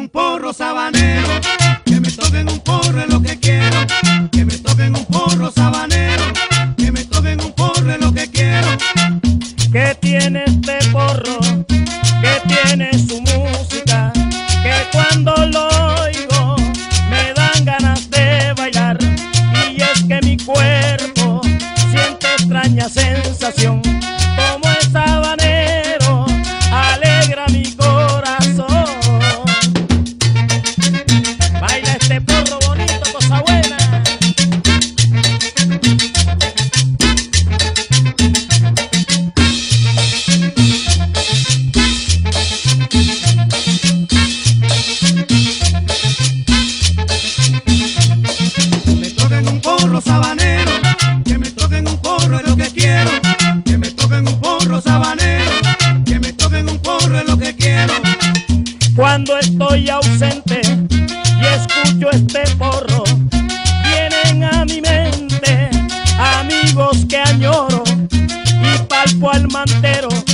un porro sabanero, que me toquen un porro es lo que quiero, que me toquen un porro sabanero, que me toquen un porro es lo que quiero. Que tiene este porro, que tiene su música, que cuando lo oigo me dan ganas de bailar, y es que mi cuerpo siente extraña sensación, como es sabanero, alegra mi corazón. Baila este porro bonito, cosa buena. Me toquen un porro sabanero, que me toquen un porro es lo que quiero, que me toquen un porro sabanero, que me toquen un porro es lo que quiero. Cuando estoy ausente y escucho este porro, vienen a mi mente amigos que añoro y palpo al mantero